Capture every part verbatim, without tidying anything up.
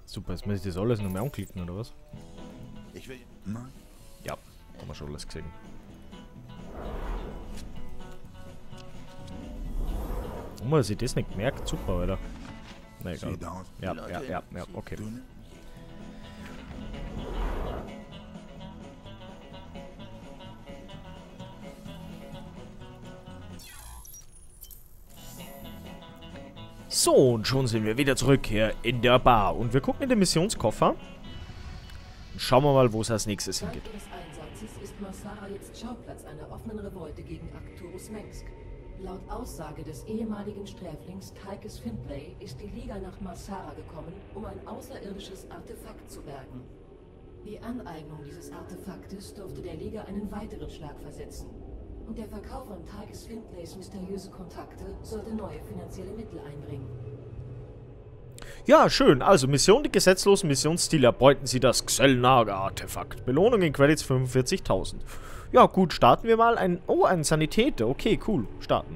Super, jetzt muss ich das alles noch mehr anklicken, oder was? Ich will... Ja, haben wir schon alles gesehen. Warum hat sich das nicht gemerkt? Super, Alter. Na egal. Ja, ja, ja, ja, okay. So, und schon sind wir wieder zurück hier in der Bar. Und wir gucken in den Missionskoffer. Und schauen wir mal, wo es als nächstes hingeht. Seit ihres Einsatzes ist Massara jetzt Schauplatz einer offenen Revolte gegen Arcturus Mengsk. Laut Aussage des ehemaligen Sträflings Tychus Findlay ist die Liga nach Massara gekommen, um ein außerirdisches Artefakt zu bergen. Die Aneignung dieses Artefaktes dürfte der Liga einen weiteren Schlag versetzen. Und der Verkauf an Tychus Findlays mysteriöse Kontakte sollte neue finanzielle Mittel einbringen. Ja, schön. Also, Mission, die gesetzlosen Missionsziele erbeuten Sie das Xel'Naga-Artefakt. Belohnung in Credits fünfundvierzigtausend. Ja, gut, starten wir mal. Ein, oh, ein Sanitäter. Okay, cool. Starten.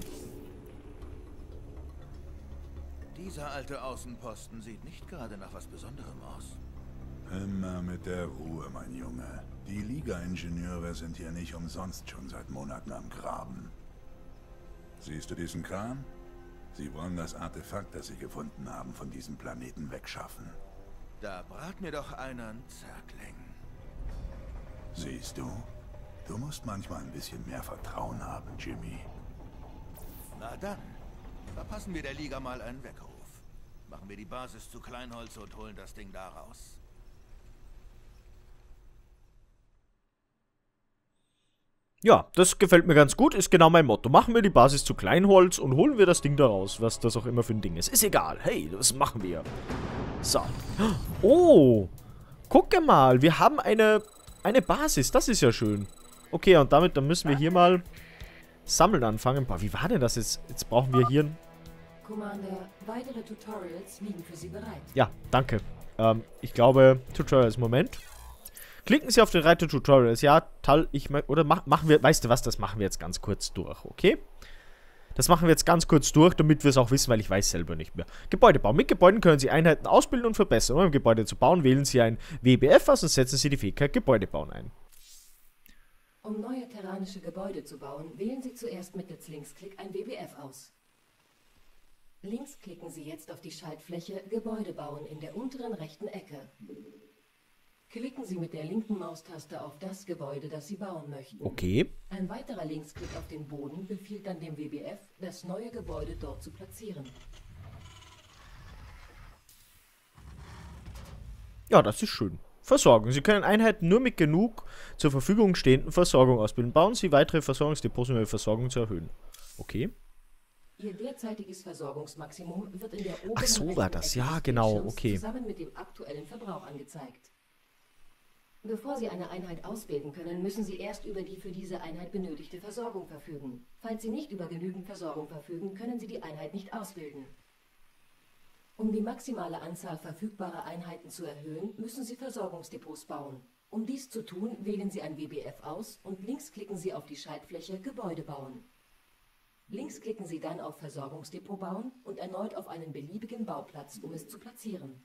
Dieser alte Außenposten sieht nicht gerade nach was Besonderem aus. Immer mit der Ruhe, mein Junge. Die Liga-Ingenieure sind hier nicht umsonst schon seit Monaten am Graben. Siehst du diesen Kran? Sie wollen das Artefakt, das sie gefunden haben, von diesem Planeten wegschaffen. Da brat mir doch einer einen Zerkling. Siehst du? Du musst manchmal ein bisschen mehr Vertrauen haben, Jimmy. Na dann, verpassen wir der Liga mal einen Weckruf. Machen wir die Basis zu Kleinholz und holen das Ding da raus. Ja, das gefällt mir ganz gut, ist genau mein Motto. Machen wir die Basis zu Kleinholz und holen wir das Ding da raus, was das auch immer für ein Ding ist. Ist egal, hey, das machen wir. So. Oh, gucke mal, wir haben eine, eine Basis, das ist ja schön. Okay, und damit, dann müssen wir hier mal sammeln anfangen. Boah, wie war denn das jetzt? Jetzt brauchen wir hier... Commander, weitere Tutorials liegen für Sie bereit. Ja, danke. Ähm, ich glaube, Tutorials, Moment. Klicken Sie auf den Reiter Tutorials. Ja, Tal, ich oder mach, machen wir, weißt du was, das machen wir jetzt ganz kurz durch, okay? Das machen wir jetzt ganz kurz durch, damit wir es auch wissen, weil ich weiß selber nicht mehr. Gebäudebau. Mit Gebäuden können Sie Einheiten ausbilden und verbessern. Um ein Gebäude zu bauen, wählen Sie ein W B F aus und setzen Sie die Fähigkeit Gebäudebauen ein. Um neue terranische Gebäude zu bauen, wählen Sie zuerst mittels Linksklick ein W B F aus. Links klicken Sie jetzt auf die Schaltfläche Gebäude bauen in der unteren rechten Ecke. Klicken Sie mit der linken Maustaste auf das Gebäude, das Sie bauen möchten. Okay. Ein weiterer Linksklick auf den Boden befiehlt dann dem W B F, das neue Gebäude dort zu platzieren. Ja, das ist schön. Versorgung. Sie können Einheiten nur mit genug zur Verfügung stehenden Versorgung ausbilden. Bauen Sie weitere Versorgungsdepots, um Ihre Versorgung zu erhöhen. Okay. Ihr derzeitiges Versorgungsmaximum wird in der oberen Ach, so war rechten das. Ecke Ja, des genau. Bildschirms Okay. zusammen mit dem aktuellen Verbrauch angezeigt. Bevor Sie eine Einheit ausbilden können, müssen Sie erst über die für diese Einheit benötigte Versorgung verfügen. Falls Sie nicht über genügend Versorgung verfügen, können Sie die Einheit nicht ausbilden. Um die maximale Anzahl verfügbarer Einheiten zu erhöhen, müssen Sie Versorgungsdepots bauen. Um dies zu tun, wählen Sie ein W B F aus und links klicken Sie auf die Schaltfläche Gebäude bauen. Links klicken Sie dann auf Versorgungsdepot bauen und erneut auf einen beliebigen Bauplatz, um es zu platzieren.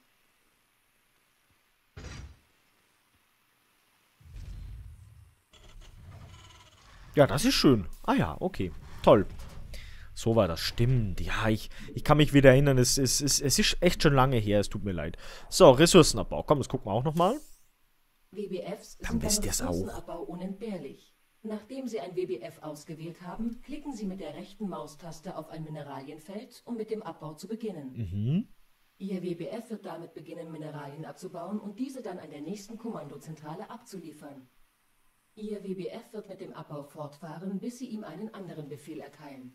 Ja, das ist schön. Ah ja, okay. Toll. So war das. Stimmt. Ja, ich, ich kann mich wieder erinnern. Es, es, es, es ist echt schon lange her. Es tut mir leid. So, Ressourcenabbau. Komm, das gucken wir auch nochmal. W B Fs Dann sind beim wisst ihr's auch. Ressourcenabbau unentbehrlich. Nachdem Sie ein W B F ausgewählt haben, klicken Sie mit der rechten Maustaste auf ein Mineralienfeld, um mit dem Abbau zu beginnen. Mhm. Ihr W B F wird damit beginnen, Mineralien abzubauen und diese dann an der nächsten Kommandozentrale abzuliefern. Ihr W B F wird mit dem Abbau fortfahren, bis Sie ihm einen anderen Befehl erteilen.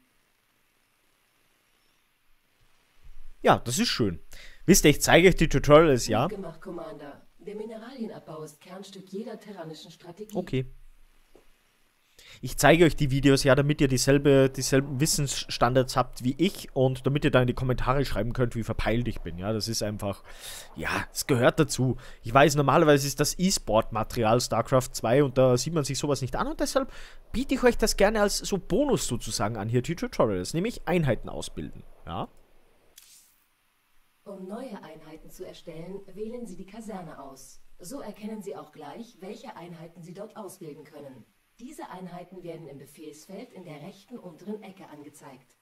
Ja, das ist schön. Wisst ihr, ich zeige euch die Tutorials, ja? Gut gemacht, Commander. Der Mineralienabbau ist Kernstück jeder terranischen Strategie. Okay. Ich zeige euch die Videos, ja, damit ihr dieselbe, dieselben Wissensstandards habt wie ich und damit ihr da in die Kommentare schreiben könnt, wie verpeilt ich bin, ja, das ist einfach, ja, es gehört dazu. Ich weiß, normalerweise ist das E-Sport-Material StarCraft zwei und da sieht man sich sowas nicht an und deshalb biete ich euch das gerne als so Bonus sozusagen an, hier die Tutorials, nämlich Einheiten ausbilden, ja. Um neue Einheiten zu erstellen, wählen Sie die Kaserne aus. So erkennen Sie auch gleich, welche Einheiten Sie dort ausbilden können. Diese Einheiten werden im Befehlsfeld in der rechten unteren Ecke angezeigt.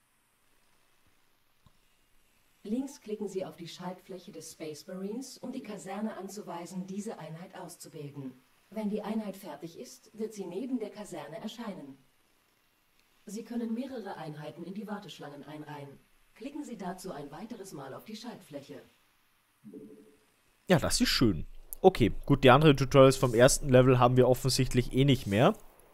Links klicken Sie auf die Schaltfläche des Space Marines, um die Kaserne anzuweisen, diese Einheit auszubilden. Wenn die Einheit fertig ist, wird sie neben der Kaserne erscheinen. Sie können mehrere Einheiten in die Warteschlangen einreihen. Klicken Sie dazu ein weiteres Mal auf die Schaltfläche. Ja, das ist schön. Okay, gut, die anderen Tutorials vom ersten Level haben wir offensichtlich eh nicht mehr.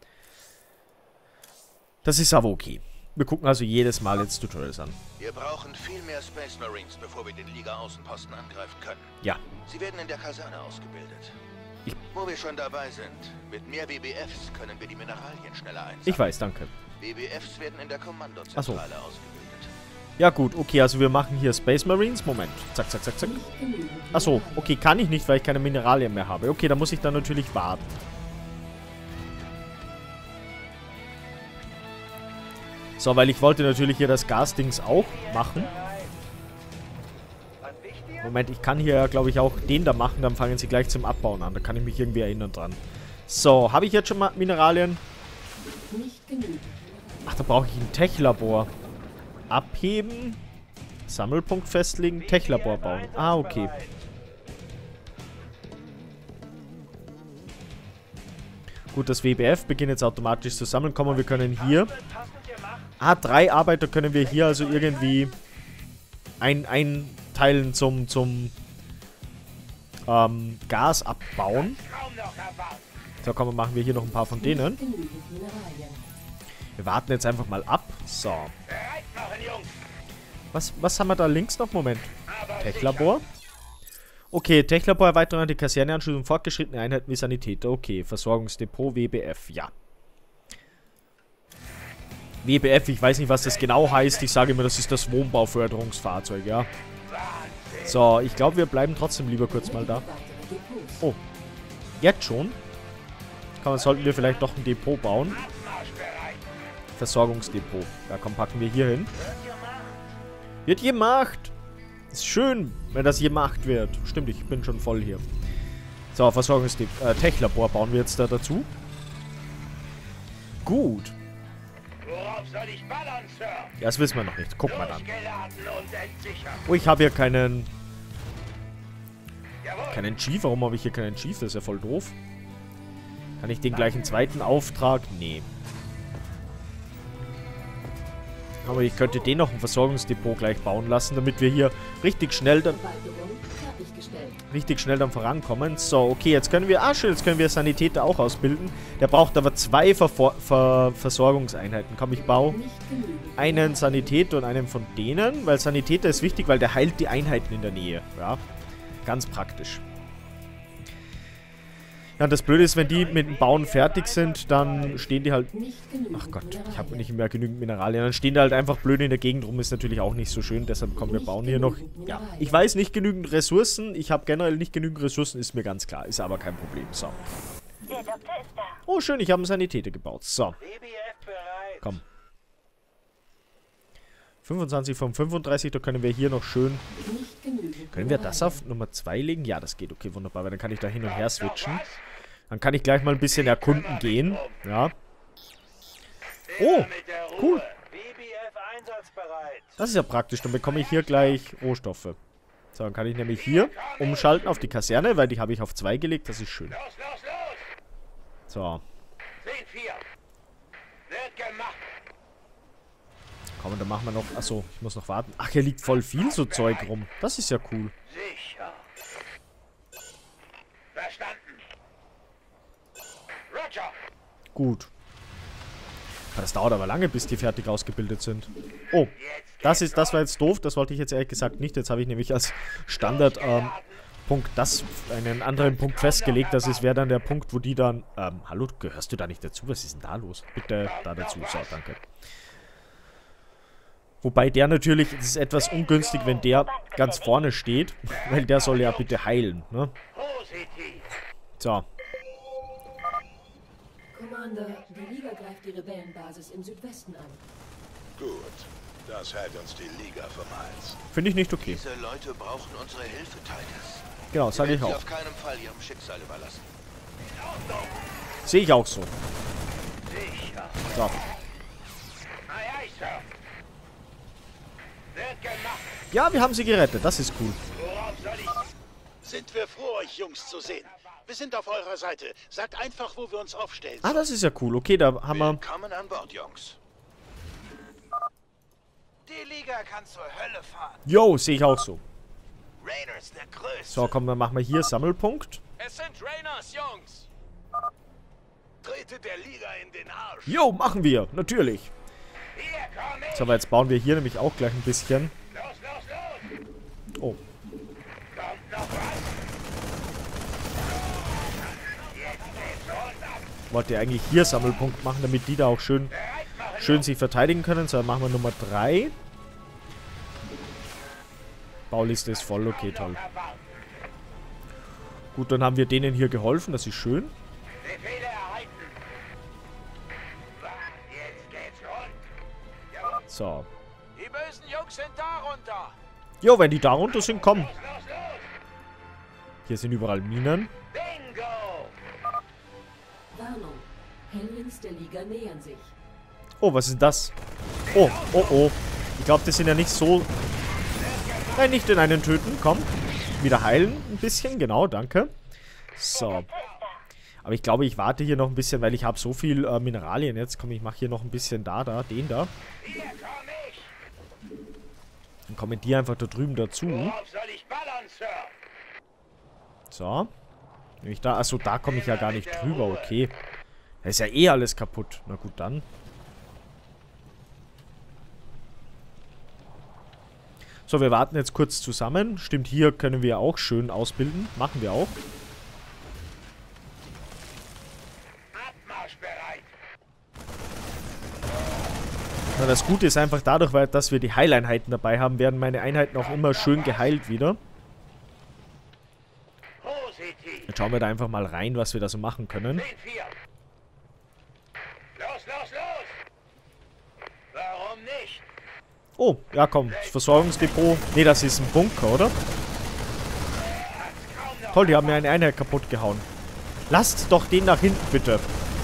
Das ist aber okay. Wir gucken also jedes Mal jetzt Tutorials an. Wir brauchen viel mehr Space Marines, bevor wir den Liga-Außenposten angreifen können. Ja. Sie werden in der Kaserne ausgebildet. Ich Wo wir schon dabei sind, mit mehr W B Fs können wir die Mineralien schneller einsammeln. Ich weiß, danke. W B Fs werden in der Kommandozentrale ausgebildet. Ja gut, okay, also wir machen hier Space Marines. Moment. Zack, zack, zack, zack. Achso, okay, kann ich nicht, weil ich keine Mineralien mehr habe. Okay, da muss ich dann natürlich warten. So, weil ich wollte natürlich hier das Gasdings auch machen. Moment, ich kann hier, glaube ich, auch den da machen. Dann fangen sie gleich zum Abbauen an. Da kann ich mich irgendwie erinnern dran. So, habe ich jetzt schon mal Mineralien? Ach, da brauche ich ein Tech-Labor. Abheben. Sammelpunkt festlegen. Tech-Labor bauen. Ah, okay. Gut, das W B F beginnt jetzt automatisch zu sammeln. Kommen, wir können hier... Ah, drei Arbeiter können wir hier also irgendwie ein, einteilen zum, zum ähm, Gas abbauen. So, komm, machen wir hier noch ein paar von denen. Wir warten jetzt einfach mal ab. So. Was, was haben wir da links noch? Moment. Tech-Labor. Okay, Tech-Labor, Erweiterung an die Kaserneanschlüsse und fortgeschrittene Einheiten wie Sanitäter. Okay, Versorgungsdepot, W B F, ja. W B F, ich weiß nicht, was das genau heißt. Ich sage immer, das ist das Wohnbauförderungsfahrzeug, ja. So, ich glaube, wir bleiben trotzdem lieber kurz mal da. Oh. Jetzt schon? Komm, sollten wir vielleicht doch ein Depot bauen. Versorgungsdepot. Ja, komm, packen wir hier hin. Wird gemacht. Ist schön, wenn das gemacht wird. Stimmt, ich bin schon voll hier. So, Versorgungsdepot. Äh, Tech-Labor bauen wir jetzt da dazu. Gut. Worauf soll ich ballern, Sir? Ja, das wissen wir noch nicht. Guck mal dann. Oh, ich habe hier keinen... Keinen Chief. Warum habe ich hier keinen Chief? Das ist ja voll doof. Kann ich den gleichen zweiten Auftrag? Nee. Aber ich könnte den noch ein Versorgungsdepot gleich bauen lassen, damit wir hier richtig schnell dann... Richtig schnell dann vorankommen. So, okay, jetzt können wir... Ah, schön, jetzt können wir Sanitäter auch ausbilden. Der braucht aber zwei Verfor Ver Versorgungseinheiten. Komm, ich baue einen Sanitäter und einen von denen, weil Sanitäter ist wichtig, weil der heilt die Einheiten in der Nähe. Ja, ganz praktisch. Ja, und das Blöde ist, wenn die mit dem Bauen fertig sind, dann stehen die halt... Ach Gott, ich habe nicht mehr genügend Mineralien. Dann stehen die halt einfach blöd in der Gegend rum. Ist natürlich auch nicht so schön. Deshalb kommen wir bauen hier noch... Ja, ich weiß nicht genügend Ressourcen. Ich habe generell nicht genügend Ressourcen. Ist mir ganz klar. Ist aber kein Problem. So. Oh, schön. Ich habe einen Sanitäter gebaut. So. Komm. fünfundzwanzig von fünfunddreißig. Da können wir hier noch schön... Können wir das auf Nummer zwei legen? Ja, das geht. Okay, wunderbar. Weil dann kann ich da hin und her switchen. Dann kann ich gleich mal ein bisschen erkunden gehen. Ja. Oh, cool. Das ist ja praktisch. Dann bekomme ich hier gleich Rohstoffe. So, dann kann ich nämlich hier umschalten auf die Kaserne, weil die habe ich auf zwei gelegt. Das ist schön. So. Komm, und dann machen wir noch... Achso, ich muss noch warten. Ach, hier liegt voll viel so Zeug rum. Das ist ja cool. Sicher. Verstanden. Roger. Gut. Das dauert aber lange, bis die fertig ausgebildet sind. Oh, das ist, das war jetzt doof. Das wollte ich jetzt ehrlich gesagt nicht. Jetzt habe ich nämlich als Standard ähm, Punkt das, einen anderen Punkt festgelegt. Das ist, wäre dann der Punkt, wo die dann... Ähm, hallo, gehörst du da nicht dazu? Was ist denn da los? Bitte da dazu. So, danke. Wobei der natürlich, es ist etwas ungünstig, wenn der ganz vorne steht, weil der soll ja bitte heilen, ne? So. Commander, die Liga greift die Rebellenbasis im Südwesten an. Gut. Das hält uns die Liga vom Hals. Finde ich nicht okay. Diese Leute brauchen unsere Hilfe, Titus. Genau, sage ich Sie auch. auf keinen Fall ihrem Schicksal überlassen. Sehe ich auch so. Sicher. So. Aye, aye, Sir. Wird gemacht. Ja, wir haben sie gerettet. Das ist cool. Worauf soll ich... Sind wir froh, euch Jungs zu sehen. Wir sind auf eurer Seite. Sagt einfach, wo wir uns aufstellen Ah, sollen. das ist ja cool. Okay, da haben wir... Willkommen an Bord, Jungs. Die Liga kann zur Hölle fahren. Yo, sehe ich auch so. Raynors der Größte. So, komm, dann machen wir hier Sammelpunkt. Es sind Raynors, Jungs. Trete der Liga in den Arsch. Jo, machen wir. Natürlich. Hier komm ich. So, aber jetzt bauen wir hier nämlich auch gleich ein bisschen. Los, los, los. Oh. Kommt noch was? Jetzt geht's runter. Wollte ja eigentlich hier Sammelpunkt machen, damit die da auch schön, Bereit machen. schön sich verteidigen können. So, dann machen wir Nummer drei. Bauliste ist voll. Okay, toll. Erwarten. Gut, dann haben wir denen hier geholfen. Das ist schön. Befehle erhalten. Jetzt geht's rund. Ja, So. Die bösen Jungs sind darunter. Jo, wenn die da runter sind, komm. los, los, los. Hier sind überall Minen. Bingo. Warnung. Hellions der Liga nähern sich. Oh, was ist das? Oh, oh, oh. Ich glaube, das sind ja nicht so... Nein, nicht den einen töten. Komm. Wieder heilen ein bisschen. Genau, danke. So. Aber ich glaube, ich warte hier noch ein bisschen, weil ich habe so viel äh, Mineralien jetzt. Komm, ich mache hier noch ein bisschen da, da, den da. Hier komm ich. Und kommentiere einfach da drüben dazu. Worauf soll ich ballern, Sir? So. Nämlich da, achso, da komme ich ja gar nicht drüber, okay. Da ist ja eh alles kaputt. Na gut, dann. So, wir warten jetzt kurz zusammen. Stimmt, hier können wir auch schön ausbilden. Machen wir auch. Abmarsch bereit. Na, das Gute ist einfach dadurch, weil, dass wir die Heileinheiten dabei haben, werden meine Einheiten auch immer schön geheilt wieder. Positiv. Jetzt schauen wir da einfach mal rein, was wir da so machen können. zehn vier. Los, los, los. Warum nicht? Oh, ja komm, das Versorgungsdepot. Ne, das ist ein Bunker, oder? Toll, die haben mir eine Einheit kaputt gehauen. Lasst doch den nach hinten, bitte.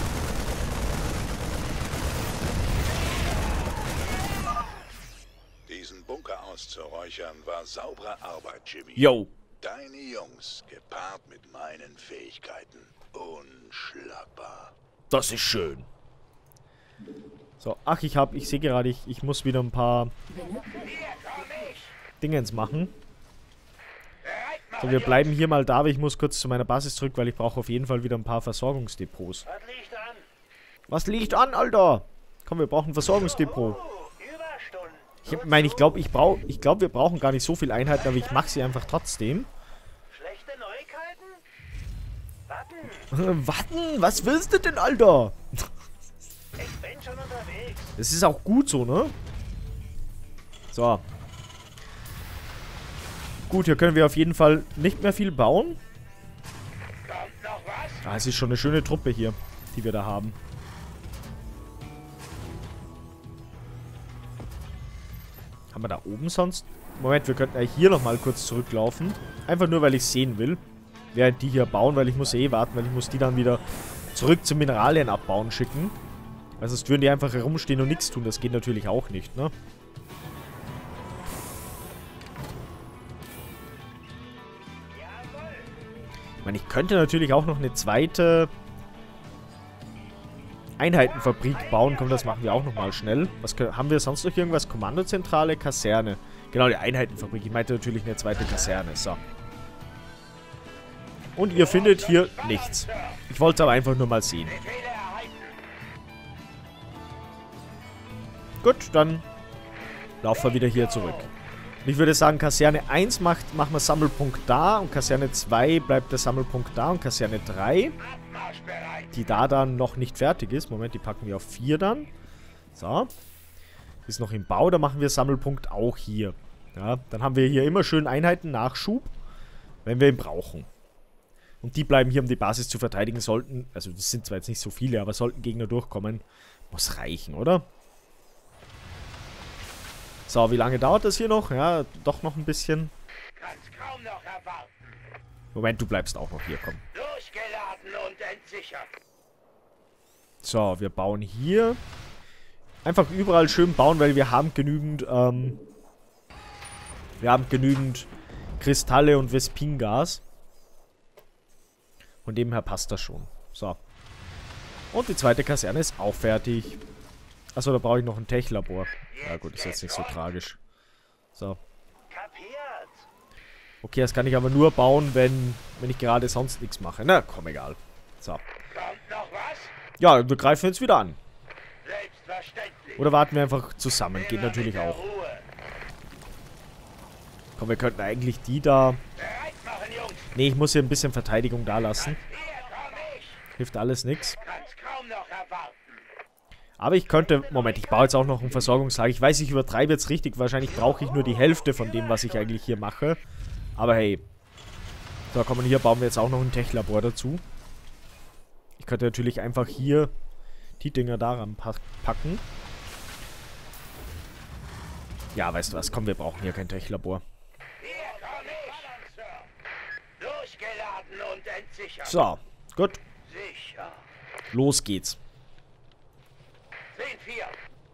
Diesen Bunker auszuräuchern war saubere Arbeit, Jimmy. Yo. Deine Jungs, gepaart mit meinen Fähigkeiten. Unschlagbar. Das ist schön. So, ach, ich hab, ich sehe gerade, ich, ich muss wieder ein paar Hier komm ich. Dingens machen. Bereit machen. So, wir bleiben hier mal da, aber ich muss kurz zu meiner Basis zurück, weil ich brauche auf jeden Fall wieder ein paar Versorgungsdepots. Was liegt an? Was liegt an, Alter? Komm, wir brauchen ein Versorgungsdepot. Oh, Überstunden. Ich meine, ich glaube, ich brauche, ich glaube, wir brauchen gar nicht so viele Einheiten, aber ich mache sie einfach trotzdem. Schlechte Neuigkeiten? Warten. Warten, was willst du denn, Alter? Ich bin schon unterwegs. Das ist auch gut so, ne? So. Gut, hier können wir auf jeden Fall nicht mehr viel bauen. Kommt noch was? Ah, es ist schon eine schöne Truppe hier, die wir da haben. Haben wir da oben sonst? Moment, wir könnten ja hier nochmal kurz zurücklaufen. Einfach nur, weil ich sehen will. Während die hier bauen, weil ich muss eh warten, weil ich muss die dann wieder zurück zum Mineralien abbauen schicken. Weil sonst würden die einfach herumstehen und nichts tun. Das geht natürlich auch nicht, ne? Ich meine, ich könnte natürlich auch noch eine zweite Einheitenfabrik bauen. Komm, das machen wir auch nochmal schnell. Was können, haben wir sonst noch irgendwas? Kommandozentrale, Kaserne. Genau, die Einheitenfabrik. Ich meinte natürlich eine zweite Kaserne. So. Und ihr findet hier nichts. Ich wollte es aber einfach nur mal sehen. Befehle erhalten. Gut, dann laufen wir wieder hier zurück. Und ich würde sagen, Kaserne eins macht, machen wir Sammelpunkt da. Und Kaserne zwei bleibt der Sammelpunkt da. Und Kaserne drei, Abmarsch bereit. die da dann noch nicht fertig ist. Moment, die packen wir auf vier dann. So. Ist noch im Bau, da machen wir Sammelpunkt auch hier. Ja, dann haben wir hier immer schön Einheiten-Nachschub, wenn wir ihn brauchen. Und die bleiben hier, um die Basis zu verteidigen, sollten, also das sind zwar jetzt nicht so viele, aber sollten Gegner durchkommen, muss reichen, oder? So, wie lange dauert das hier noch? Ja, doch noch ein bisschen. Kann's kaum noch erwarten. Moment, du bleibst auch noch hier, komm. Durchgeladen und entsichert. So, wir bauen hier. Einfach überall schön bauen, weil wir haben genügend, ähm... Wir haben genügend Kristalle und Vespingas. Von dem her passt das schon. So. Und die zweite Kaserne ist auch fertig. Achso, da brauche ich noch ein Tech-Labor. Ja gut, ist jetzt nicht so tragisch. So. Kapiert. Okay, das kann ich aber nur bauen, wenn, wenn ich gerade sonst nichts mache. Na, komm, egal. So. Kommt noch was? Ja, wir greifen jetzt wieder an. Selbstverständlich. Oder warten wir einfach zusammen. Geht natürlich auch. Ruhe. Komm, wir könnten eigentlich die da... Bereit machen, Jungs. Nee, ich muss hier ein bisschen Verteidigung da lassen. Hier komm ich. Hilft alles nichts. Kann's kaum noch erwarten. Aber ich könnte... Moment, ich baue jetzt auch noch ein Versorgungslager. Ich weiß, ich übertreibe jetzt richtig. Wahrscheinlich brauche ich nur die Hälfte von dem, was ich eigentlich hier mache. Aber hey. So, komm, und hier bauen wir jetzt auch noch ein Tech-Labor dazu. Ich könnte natürlich einfach hier die Dinger daran packen. Ja, weißt du was? Komm, wir brauchen hier kein Tech-Labor. Hier komm ich. Durchgeladen und entsichert. So, gut. Sicher. Los geht's. zehn vier.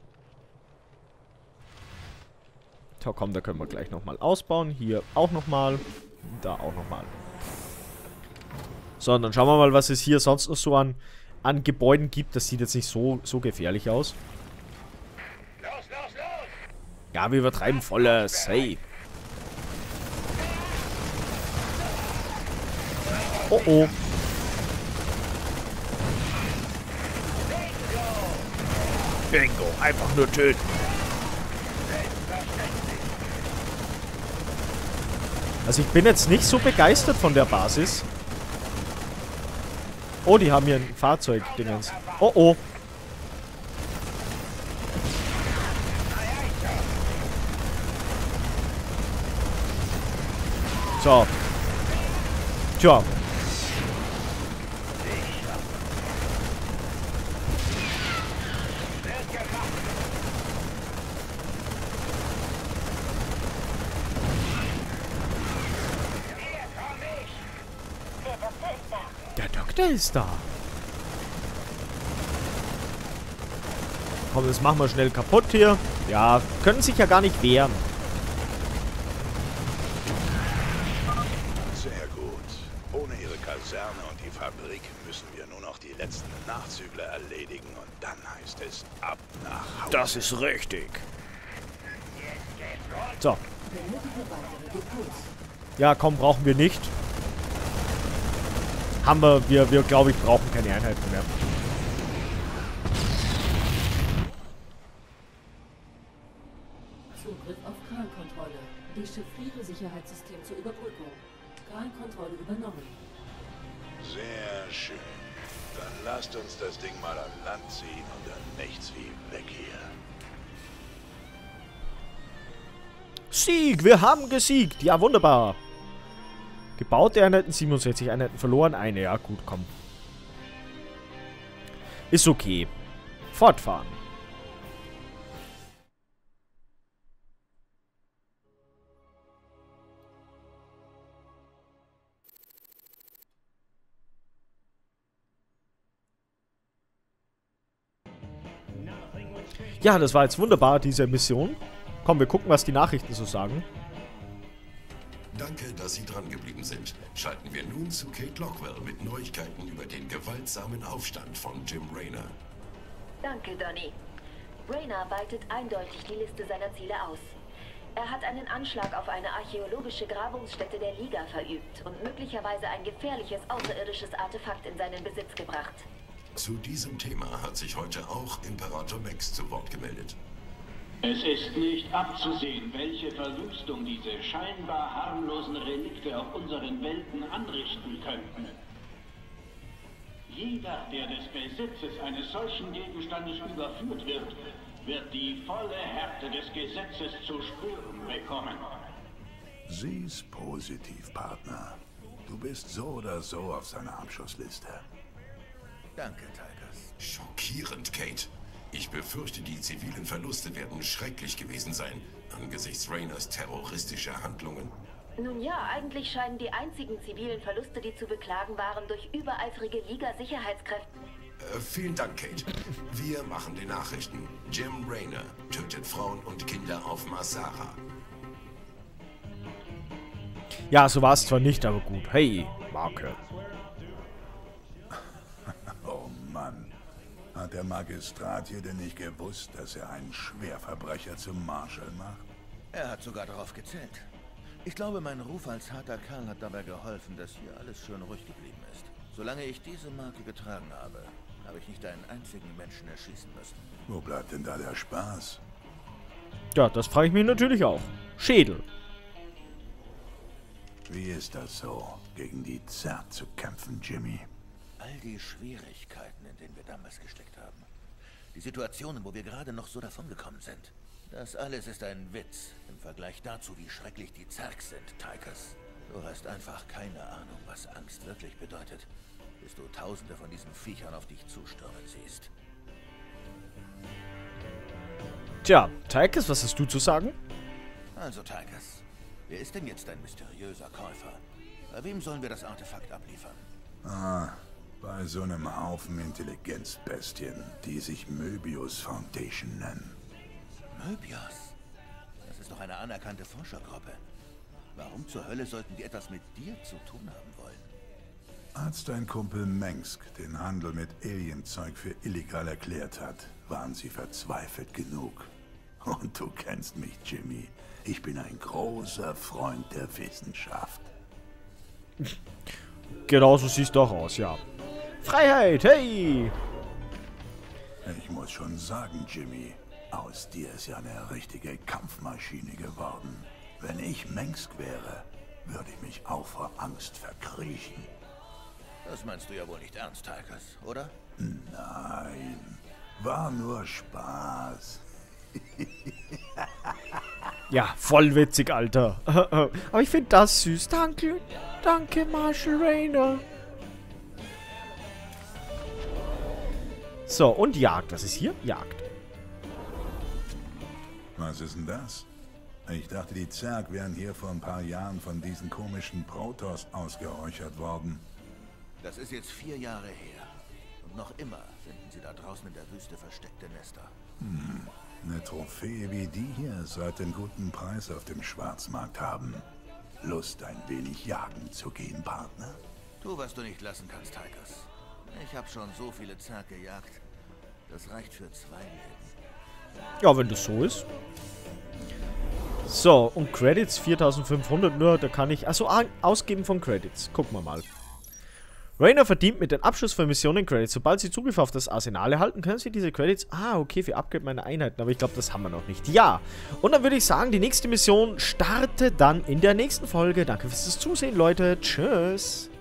So, komm, da können wir gleich nochmal ausbauen. Hier auch nochmal. Da auch nochmal. So, und dann schauen wir mal, was es hier sonst noch so an, an Gebäuden gibt. Das sieht jetzt nicht so, so gefährlich aus. Los, los, los. Ja, wir übertreiben volles. Hey. Oh, oh. Bingo. Einfach nur töten. Also ich bin jetzt nicht so begeistert von der Basis. Oh, die haben hier ein Fahrzeug-Dingens. Oh, oh. So. Tja. Der Doktor ist da. Komm, das machen wir schnell kaputt hier. Ja, können sich ja gar nicht wehren. Sehr gut. Ohne ihre Kaserne und die Fabrik müssen wir nur noch die letzten Nachzügler erledigen und dann heißt es ab nach Hause. Das ist richtig. So. Ja, komm, brauchen wir nicht. Haben wir, wir, wir glaube ich, brauchen keine Einheiten mehr. Zugriff auf Krankontrolle. Dechiffriere Sicherheitssystem zur Überbrückung. Krankontrolle übernommen. Sehr schön. Dann lasst uns das Ding mal an Land ziehen und dann nichts wie weg hier. Sieg! Wir haben gesiegt! Ja, wunderbar! Gebaute Einheiten, siebenundsechzig Einheiten verloren. Eine, ja gut, komm. Ist okay. Fortfahren. Ja, das war jetzt wunderbar, diese Mission. Komm, wir gucken, was die Nachrichten so sagen. Danke, dass Sie dran geblieben sind. Schalten wir nun zu Kate Lockwell mit Neuigkeiten über den gewaltsamen Aufstand von Jim Raynor. Danke, Donny. Raynor weitet eindeutig die Liste seiner Ziele aus. Er hat einen Anschlag auf eine archäologische Grabungsstätte der Liga verübt und möglicherweise ein gefährliches außerirdisches Artefakt in seinen Besitz gebracht. Zu diesem Thema hat sich heute auch Imperator Max zu Wort gemeldet. Es ist nicht abzusehen, welche Verwüstung diese scheinbar harmlosen Relikte auf unseren Welten anrichten könnten. Jeder, der des Besitzes eines solchen Gegenstandes überführt wird, wird die volle Härte des Gesetzes zu spüren bekommen. Sieh's positiv, Partner. Du bist so oder so auf seiner Abschussliste. Danke, Tigers. Schockierend, Kate. Ich Ich befürchte, die zivilen Verluste werden schrecklich gewesen sein, angesichts Raynors terroristischer Handlungen. Nun ja, eigentlich scheinen die einzigen zivilen Verluste, die zu beklagen waren, durch übereifrige Liga-Sicherheitskräfte. Äh, vielen Dank, Kate. Wir machen die Nachrichten. Jim Raynor tötet Frauen und Kinder auf Masara. Ja, so war es zwar nicht, aber gut. Hey, Marke. Oh Mann. Hat der Magistrat hier denn nicht gewusst, dass er einen Schwerverbrecher zum Marshal macht? Er hat sogar darauf gezählt. Ich glaube, mein Ruf als harter Kerl hat dabei geholfen, dass hier alles schön ruhig geblieben ist. Solange ich diese Marke getragen habe, habe ich nicht einen einzigen Menschen erschießen müssen. Wo bleibt denn da der Spaß? Ja, das frage ich mich natürlich auch. Schädel. Wie ist das so, gegen die Zerg zu kämpfen, Jimmy? All die Schwierigkeiten, in denen wir damals gesteckt haben. Die Situationen, wo wir gerade noch so davongekommen sind. Das alles ist ein Witz im Vergleich dazu, wie schrecklich die Zerg sind, Tychus. Du hast einfach keine Ahnung, was Angst wirklich bedeutet, bis du Tausende von diesen Viechern auf dich zustürmen siehst. Tja, Tychus, was hast du zu sagen? Also, Tychus, wer ist denn jetzt ein mysteriöser Käufer? Bei wem sollen wir das Artefakt abliefern? Ah, bei so einem Haufen Intelligenzbestien, die sich Möbius Foundation nennen. Möbius? Das ist doch eine anerkannte Forschergruppe. Warum zur Hölle sollten die etwas mit dir zu tun haben wollen? Als dein Kumpel Mengsk den Handel mit Alienzeug für illegal erklärt hat, waren sie verzweifelt genug. Und du kennst mich, Jimmy. Ich bin ein großer Freund der Wissenschaft. Genau so siehst du auch aus, ja. Freiheit, hey! Ich muss schon sagen, Jimmy, aus dir ist ja eine richtige Kampfmaschine geworden. Wenn ich Mengsk wäre, würde ich mich auch vor Angst verkriechen. Das meinst du ja wohl nicht ernst, Tychus, oder? Nein, war nur Spaß. Ja, voll witzig, Alter. Aber ich finde das süß. Danke, danke, Marshal Raynor. So, und Jagd. Was ist hier? Jagd. Was ist denn das? Ich dachte, die Zerg wären hier vor ein paar Jahren von diesen komischen Protoss ausgeräuchert worden. Das ist jetzt vier Jahre her. Und noch immer finden sie da draußen in der Wüste versteckte Nester. Hm, eine Trophäe wie die hier sollte einen guten Preis auf dem Schwarzmarkt haben. Lust, ein wenig jagen zu gehen, Partner? Tu, was du nicht lassen kannst, Tychus. Ich habe schon so viele Zerg gejagt. Das reicht für zwei Leben. Ja, wenn das so ist. So, und Credits viertausendfünfhundert nur, da kann ich... Achso, ausgeben von Credits. Gucken wir mal. Raynor verdient mit dem Abschluss von Missionen Credits. Sobald Sie Zugriff auf das Arsenal erhalten, können Sie diese Credits... Ah, okay, für Upgrade meiner Einheiten. Aber ich glaube, das haben wir noch nicht. Ja. Und dann würde ich sagen, die nächste Mission startet dann in der nächsten Folge. Danke fürs Zusehen, Leute. Tschüss.